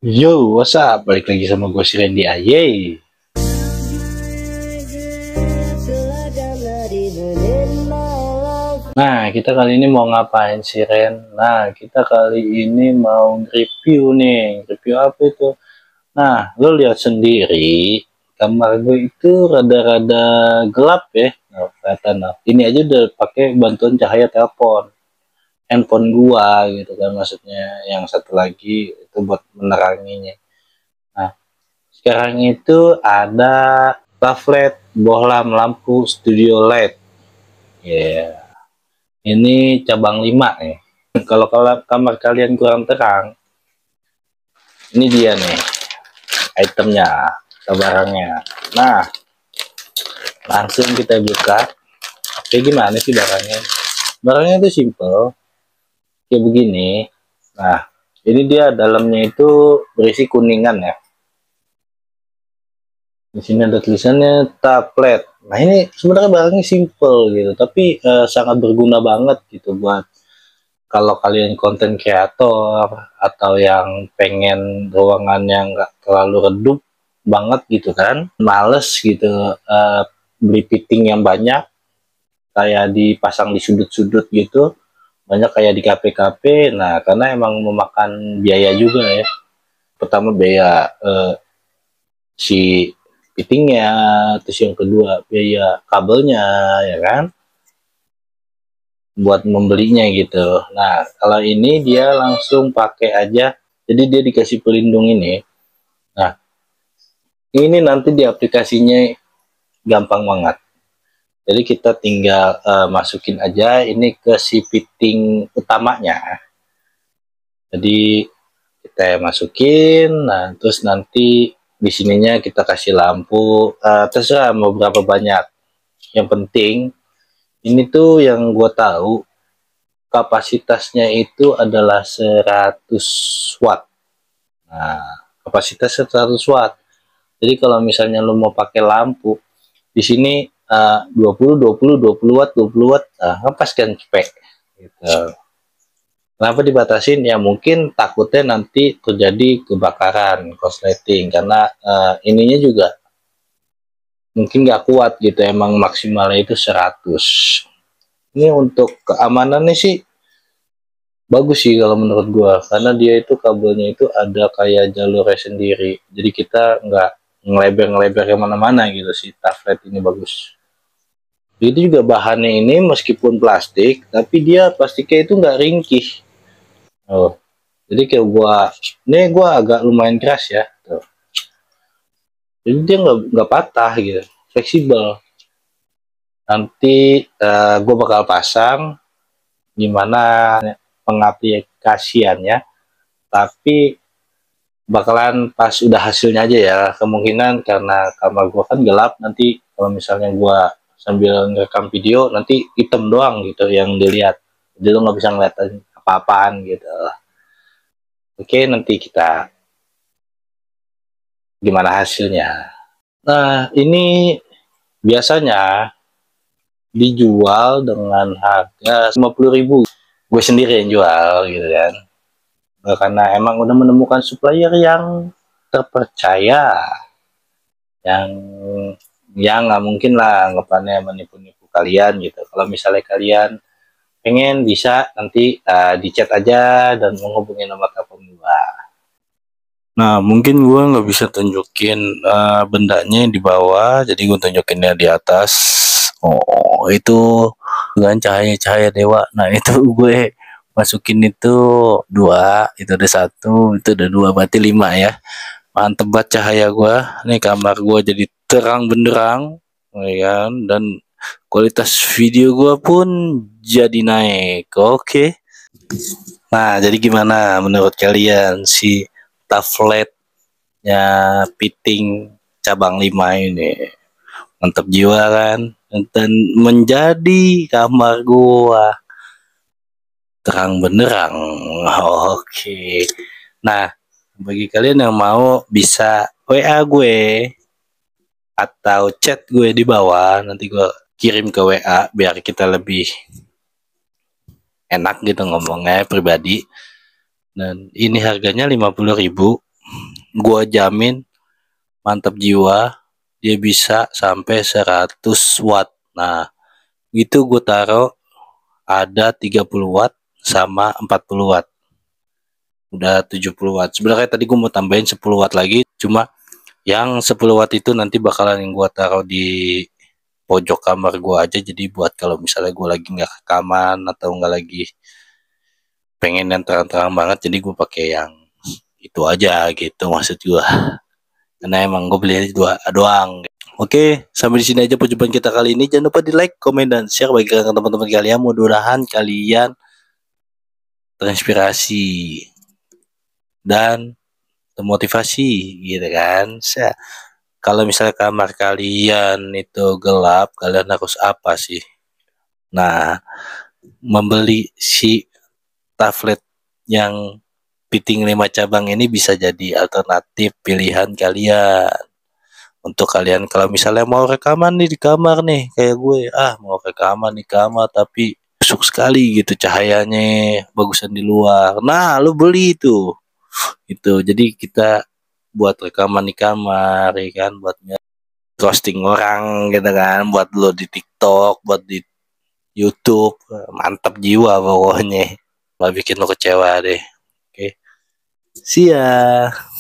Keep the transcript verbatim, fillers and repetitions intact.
Yo, what's up? Balik lagi sama gue si Randy Aye. Nah, kita kali ini mau ngapain sih, Ren? Nah, kita kali ini mau review nih. Review apa itu? Nah, lo lihat sendiri, kamar gue itu rada-rada gelap ya. Nah, kelihatan. Nah, ini aja udah pakai bantuan cahaya telepon. Handphone gua gitu kan, maksudnya yang satu lagi itu buat meneranginya. Nah, sekarang itu ada tablet bohlam lampu studio L E D. Ya, yeah. Ini cabang lima nih. Kalau kalau kamar kalian kurang terang, ini dia nih itemnya, barangnya. Nah, langsung kita buka. Kayak gimana sih barangnya? Barangnya itu simple, kayak begini. Nah, ini dia dalamnya itu berisi kuningan ya. Di sini ada tulisannya tablet. Nah, ini sebenarnya barangnya simple gitu, tapi eh, sangat berguna banget gitu buat kalau kalian konten kreator atau yang pengen ruangan yang nggak terlalu redup banget gitu kan, males gitu eh, beli fitting yang banyak kayak dipasang di sudut-sudut gitu, banyak kayak di kafe-kafe. Nah, karena emang memakan biaya juga ya. Pertama biaya eh, si fittingnya, terus yang kedua biaya kabelnya ya kan, buat membelinya gitu. Nah, kalau ini dia langsung pakai aja, jadi dia dikasih pelindung ini. Nah, ini nanti di aplikasinya gampang banget, jadi kita tinggal uh, masukin aja ini ke si fitting utamanya. Jadi kita masukin, nah terus nanti di sininya kita kasih lampu, uh, terserah mau berapa banyak. Yang penting ini tuh yang gue tahu kapasitasnya itu adalah seratus watt. Nah, kapasitas seratus watt. Jadi kalau misalnya lo mau pakai lampu di sini uh, dua puluh dua puluh dua puluh watt dua puluh watt, uh, pas kan spek gitu. Kenapa dibatasin? Ya mungkin takutnya nanti terjadi kebakaran korsleting karena uh, ininya juga mungkin nggak kuat gitu, emang maksimalnya itu seratus. Ini untuk keamanannya sih bagus sih kalau menurut gua, karena dia itu kabelnya itu ada kayak jalurnya sendiri, jadi kita nggak ngeleber-ngeleber kemana-mana gitu. Si tablet ini bagus. Itu juga bahannya ini meskipun plastik, tapi dia plastiknya itu nggak ringkih. Oh, jadi kayak gua, ini gua agak lumayan keras ya. Tuh. Jadi dia nggak nggak patah gitu, fleksibel. Nanti uh, gua bakal pasang gimana pengaplikasiannya, tapi bakalan pas udah hasilnya aja ya. Kemungkinan karena kamar gua kan gelap, nanti kalau misalnya gua sambil ngerekam video nanti hitam doang gitu yang dilihat, jadi lo nggak bisa ngeliatin apa-apaan gitu. Oke, nanti kita gimana hasilnya. Nah, ini biasanya dijual dengan harga lima puluh ribu. Gue sendiri yang jual gitu kan, karena emang udah menemukan supplier yang terpercaya, yang yang nggak mungkin lah anggapannya menipu-nipu kalian gitu. Kalau misalnya kalian pengen, bisa nanti uh, di chat aja dan menghubungi nomor telepon gua. Nah, mungkin gua nggak bisa tunjukin uh, bendanya di bawah, jadi gua tunjukinnya di atas. Oh, itu dengan cahaya-cahaya dewa. Nah, itu gue masukin itu dua, itu ada satu, itu ada dua, berarti lima ya. Mantep banget cahaya gua. Nih kamar gua jadi terang benderang, ya kan? Dan kualitas video gua pun jadi naik. Oke. Nah, jadi gimana menurut kalian si tabletnya fitting cabang lima ini? Mantap jiwa kan? Dan menjadi kamar gua terang benderang. Oke. Nah, bagi kalian yang mau bisa W A gue atau chat gue di bawah, nanti gue kirim ke W A biar kita lebih enak gitu ngomongnya pribadi. Dan ini harganya lima puluh ribu. gua jamin mantap jiwa dia bisa sampai seratus watt. Nah itu gue taruh ada tiga puluh watt sama empat puluh watt, udah tujuh puluh watt. Sebenarnya tadi gue mau tambahin sepuluh watt lagi, cuma yang sepuluh watt itu nanti bakalan yang gue taruh di pojok kamar gue aja, jadi buat kalau misalnya gue lagi nggak rekaman atau nggak lagi pengen yang terang-terang banget, jadi gue pakai yang itu aja gitu maksud gue, karena emang gue beli dua doang. Oke, sampai di sini aja perjumpaan kita kali ini. Jangan lupa di like, komen, dan share bagi teman-teman kalian. Mudah-mudahan kalian terinspirasi dan termotivasi gitu kan. Kalau misalnya kamar kalian itu gelap, kalian harus apa sih? Nah, membeli si tablet yang fitting lima cabang ini bisa jadi alternatif pilihan kalian. Untuk kalian kalau misalnya mau rekaman nih di kamar nih, kayak gue, ah mau rekaman di kamar tapi busuk sekali gitu cahayanya, bagusan di luar. Nah, lu beli itu. Itu. Jadi kita buat rekaman di kamar, ya kan, buat roasting orang gitu kan, buat lo di TikTok, buat di YouTube. Mantap jiwa pokoknya. Lah bikin lo kecewa deh. Oke. See ya.